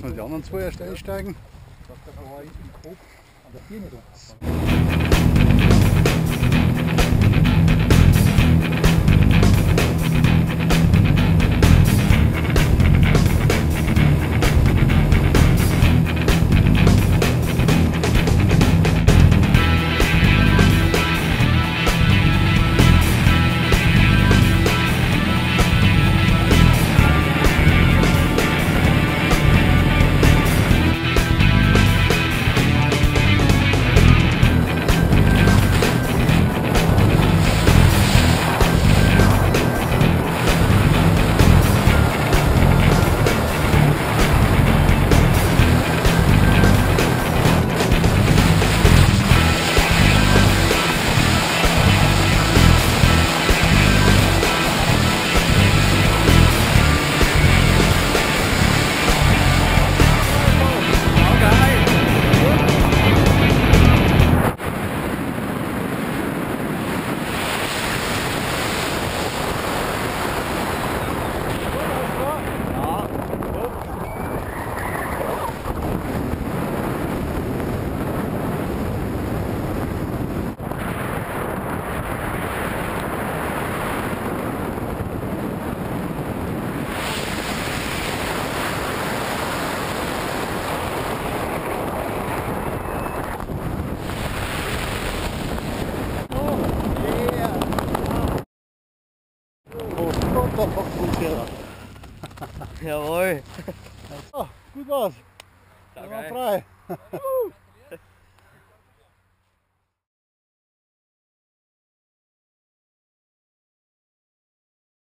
lassen wir die anderen zwei erst einsteigen. Da war ich im Kopf an der Birne da. Jawohl. So, gut war's. Ja, Wir waren geil. frei.